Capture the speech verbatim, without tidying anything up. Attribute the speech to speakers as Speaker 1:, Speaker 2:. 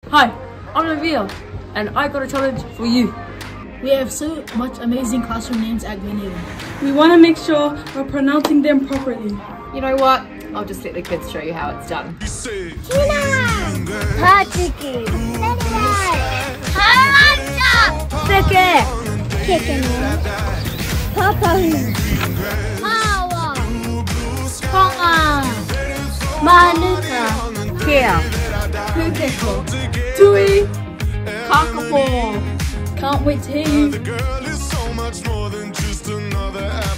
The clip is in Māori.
Speaker 1: Hi, I'm Nabil, and I got a challenge for you.
Speaker 2: We have so much amazing classroom names at Gleneagles.
Speaker 3: We want to make sure we're pronouncing them properly.
Speaker 4: You know what? I'll just let the kids show you how it's done.
Speaker 5: Tina! Patricky! Haranja! Vicky! Kicking Papa! Hawa! Ponga! Manuka! Kia!
Speaker 3: Pukeko, Tui,
Speaker 1: Kakapo.
Speaker 3: can't wait to hear you.
Speaker 6: The girl is so much more than just another